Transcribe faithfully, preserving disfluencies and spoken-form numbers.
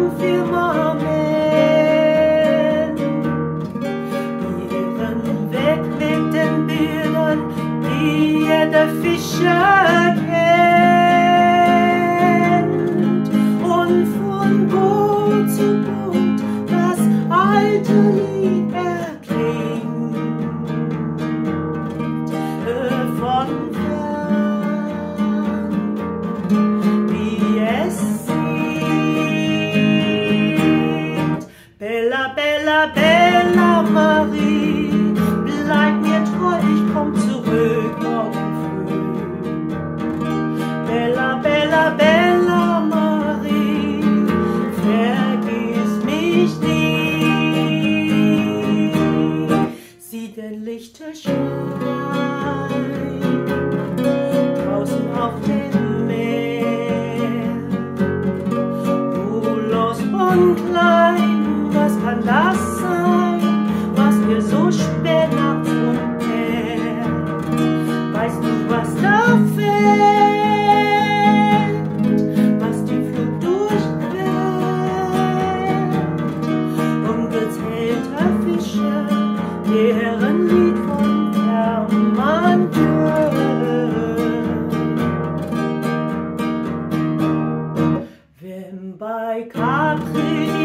im Firmament, ihren Weg mit den Bildern, die jeder Fischer kennt, und von Boot zu Boot das alte Lied erklingt, von fern, wie es singt. Bella, Bella, Bella Marie, bleib mir treu, ich komm zurück morgen früh. Bella, Bella, Bella Marie, vergiss mich nie. Sieh den Lichterschein draußen auf dem Meer, ruhelos und klein, was kann das sein, was mir so spät nachts umkehrt? Weißt du, was da fällt, was die Flut durchquert? Ungezählter Fische, deren Lied von fern man hört. Wenn bei Capri